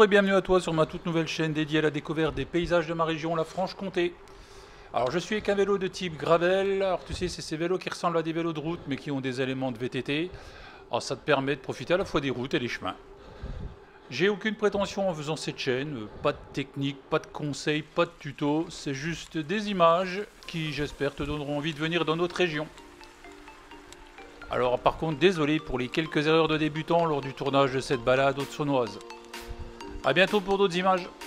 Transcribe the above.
Bonjour et bienvenue à toi sur ma toute nouvelle chaîne dédiée à la découverte des paysages de ma région, la Franche-Comté. Alors je suis avec un vélo de type gravel. Alors tu sais, c'est ces vélos qui ressemblent à des vélos de route mais qui ont des éléments de VTT. Alors ça te permet de profiter à la fois des routes et des chemins. J'ai aucune prétention en faisant cette chaîne, pas de technique, pas de conseils, pas de tuto, c'est juste des images qui j'espère te donneront envie de venir dans notre région. Alors par contre désolé pour les quelques erreurs de débutants lors du tournage de cette balade haute-saônoise. A bientôt pour d'autres images.